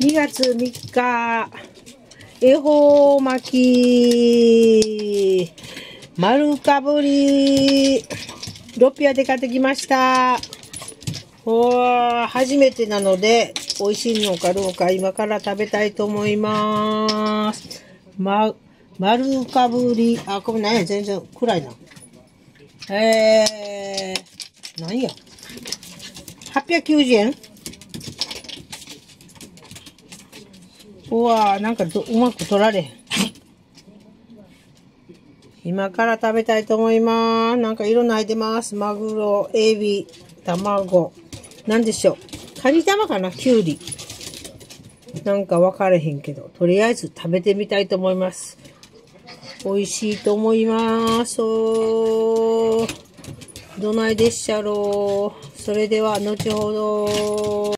2月3日、恵方巻き、丸かぶり、600で買ってきました。初めてなので、美味しいのかどうか今から食べたいと思います。丸かぶり、これ何や、全然暗いな。何や。890円。なんかうまく取られへん。今から食べたいと思います。なんかいろんな入ってます。マグロ、エビ、卵。なんでしょう。カニ玉かな、キュウリ。なんか分からへんけど、とりあえず食べてみたいと思います。美味しいと思います。どないでっしゃろう。それでは、後ほど。